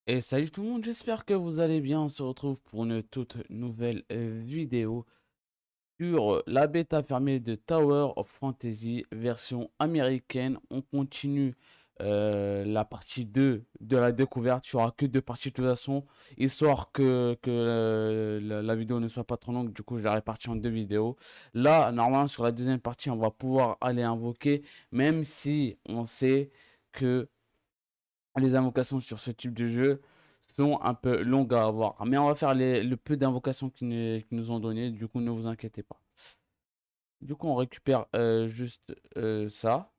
Et salut tout le monde, j'espère que vous allez bien. On se retrouve pour une toute nouvelle vidéo sur la bêta fermée de Tower of Fantasy version américaine. On continue la partie 2 de la découverte. Il n'y aura que deux parties de toute façon, histoire que la vidéo ne soit pas trop longue. Du coup, je l'ai répartie en deux vidéos. Là, normalement, sur la deuxième partie, on va pouvoir aller invoquer, même si on sait que les invocations sur ce type de jeu sont un peu longues à avoir. Mais on va faire le peu d'invocations qu'ils nous ont donné. Du coup, ne vous inquiétez pas. Du coup, on récupère juste ça.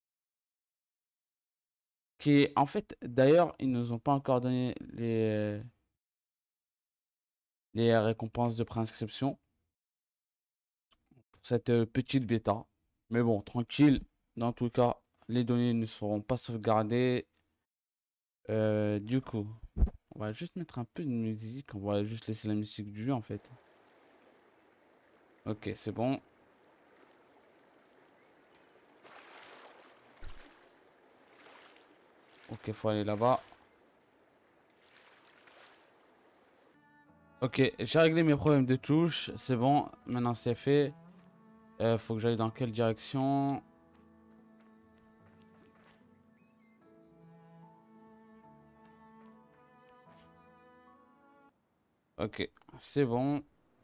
Qui est, en fait, d'ailleurs, ils nous ont pas encore donné les récompenses de préinscription pour cette petite bêta. Mais bon, tranquille. Dans tout cas, les données ne seront pas sauvegardées. Du coup, on va juste mettre un peu de musique. On va juste laisser la musique du jeu, en fait. Ok, c'est bon. Ok, faut aller là-bas. Ok, j'ai réglé mes problèmes de touche. C'est bon, maintenant c'est fait. Faut que j'aille dans quelle direction? Ok, c'est bon.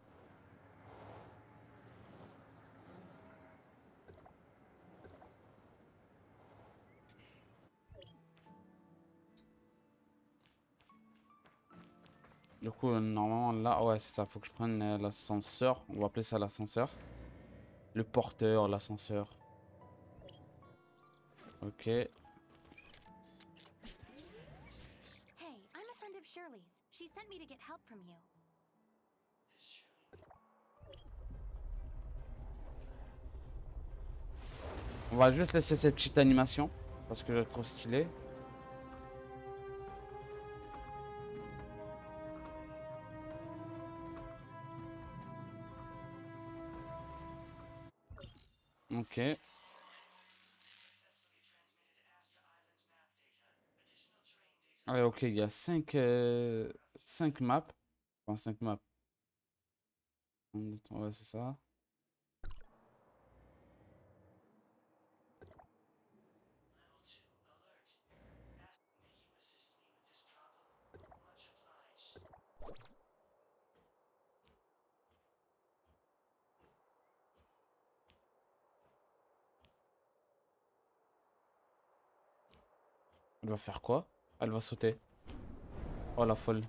Du coup, normalement là, ouais, c'est ça. Faut que je prenne l'ascenseur. On va appeler ça l'ascenseur. Le porteur, l'ascenseur. Ok. Hey, I'm a friend of Shirley's. She sent me to get help from you. On va juste laisser cette petite animation. Parce que je la trouve stylée. Ok. Ouais, ok, il y a 5 maps. Enfin, 5 maps. Ouais, c'est ça. Elle va faire quoi? Elle va sauter. Oh la folle.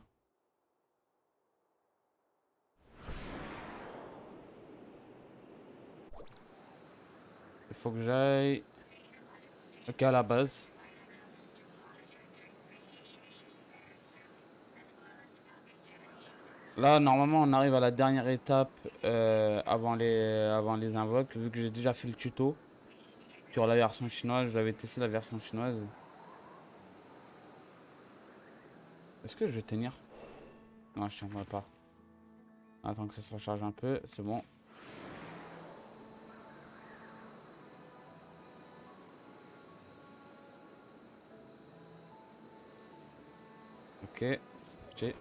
Il faut que j'aille. Ok, à la base. Là, normalement, on arrive à la dernière étape avant les invoques. Vu que j'ai déjà fait le tuto sur la version chinoise, j'avais testé la version chinoise. Est-ce que je vais tenir? Non, je tiendrai pas. Attends que ça se recharge un peu, c'est bon. Ok, c'est parti.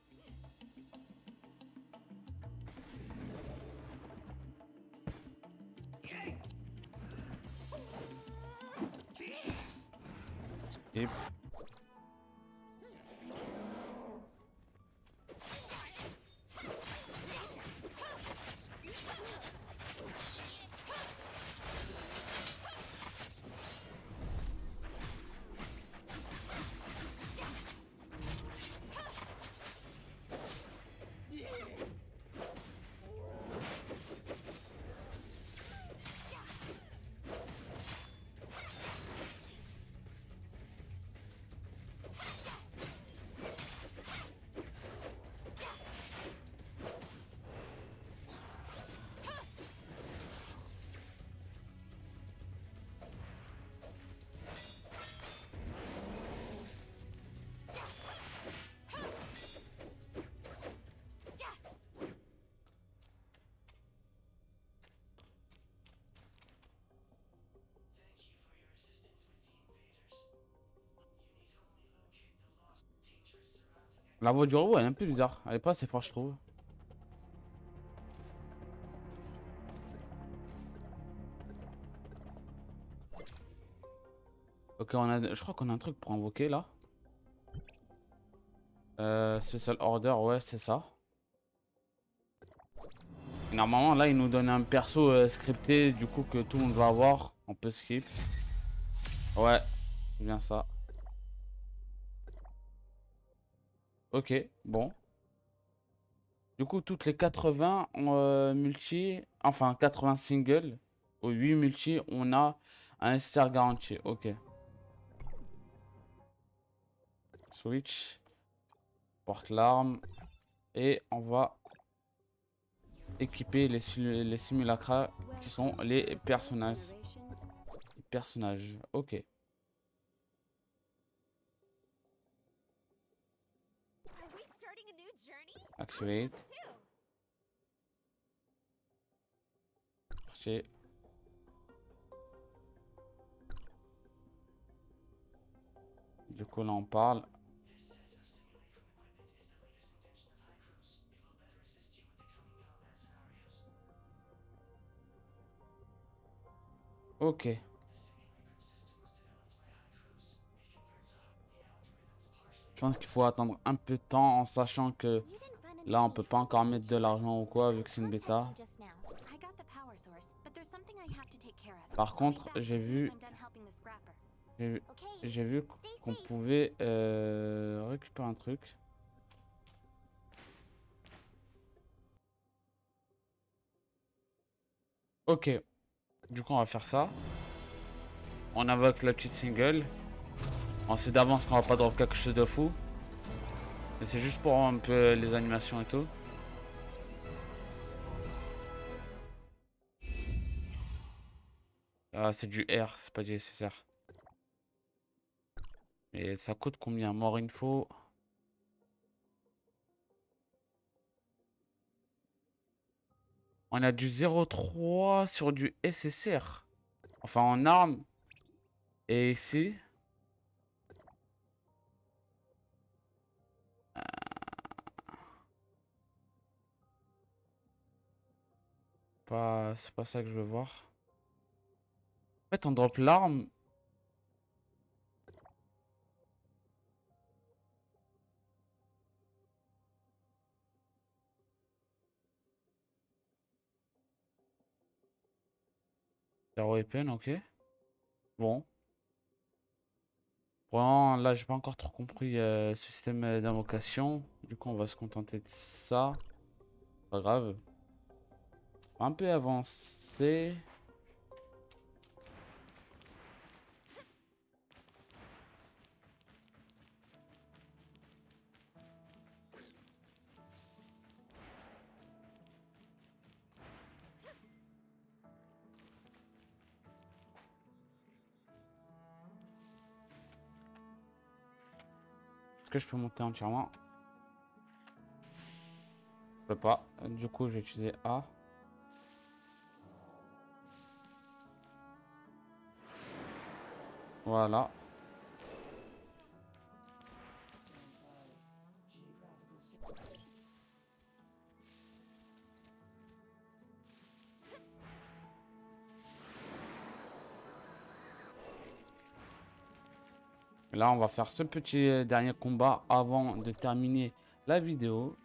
Skip. La voix du robot, elle est un peu bizarre. Elle est pas assez forte, je trouve. Ok, je crois qu'on a un truc pour invoquer là. Special Order, ouais, c'est ça. Et normalement, là, il nous donne un perso scripté, du coup, que tout le monde va avoir. On peut skip. Ouais, c'est bien ça. Ok, bon. Du coup, toutes les 80 multi, enfin 80 singles, ou 8 multi, on a un STR garanti. Ok. Switch, porte l'arme, et on va équiper les simulacras qui sont les personnages. Les personnages, ok. Are we starting a new journey? Activate, Too. parti. Du coup, là, on parle. Ok. Je pense qu'il faut attendre un peu de temps en sachant que You didn't run into là, on any peut pas trouble encore with the mettre de train. l'argent ou quoi I vu que c'est une contacted bêta. you just now. I got the power source, but there's something I have to take care of. Par I'll be contre, back as j'ai soon as vu, I'm done helping the scrapper. j'ai vu, Okay, j'ai vu stay qu'on safe. pouvait récupérer un truc. Ok, du coup, on va faire ça. On invoque la petite single. On sait d'avance qu'on va pas drop quelque chose de fou. Mais c'est juste pour un peu les animations et tout. Ah, c'est du R, c'est pas du SSR. Et ça coûte combien? More info. On a du 0,3 sur du SSR. Enfin, en armes. Et ici, c'est pas ça que je veux voir. En fait, on drop l'arme. Zero weapon, ok. Bon. Vraiment, là, j'ai pas encore trop compris ce système d'invocation. Du coup, on va se contenter de ça. Pas grave. Un peu avancé. Est-ce que je peux monter entièrement? Je peux pas. Du coup, je vais utiliser A. Voilà. Là, on va faire ce petit dernier combat avant de terminer la vidéo.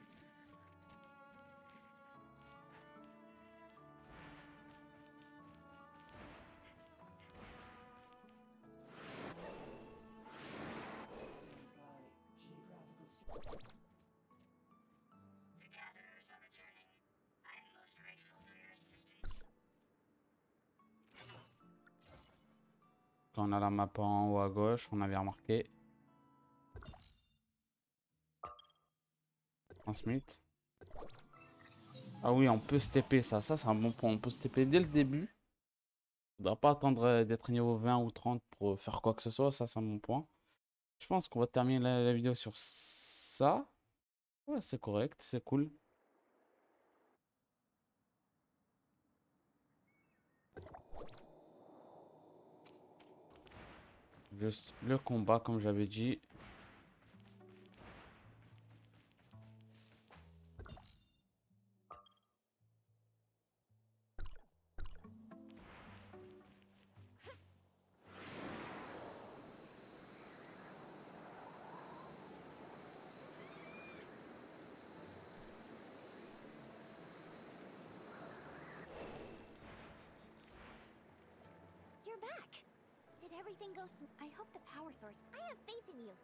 Quand on a la map en haut à gauche, on avait remarqué. Transmit. Ah oui, on peut stepper ça. Ça, c'est un bon point. On peut stepper dès le début. On ne doit pas attendre d'être niveau 20 ou 30 pour faire quoi que ce soit. Ça, c'est un bon point. Je pense qu'on va terminer la vidéo sur ça. Ouais, c'est correct. C'est cool. Juste le combat, comme j'avais dit. everything goes. I hope the power source. I have faith in you.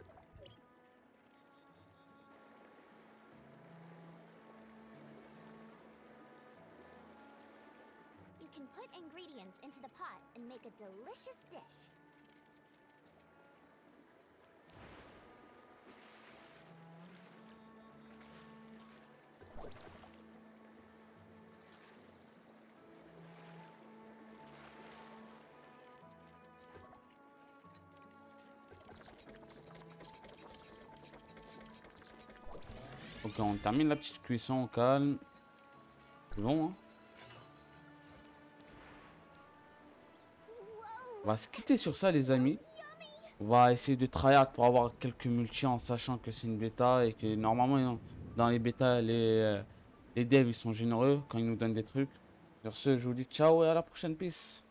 You can put ingredients into the pot and make a delicious dish. Ok, on termine la petite cuisson au calme. C'est bon, hein? On va se quitter sur ça, les amis. On va essayer de tryhard pour avoir quelques multi en sachant que c'est une bêta et que normalement, dans les bêtas, les devs ils sont généreux quand ils nous donnent des trucs. Sur ce, je vous dis ciao et à la prochaine. Peace.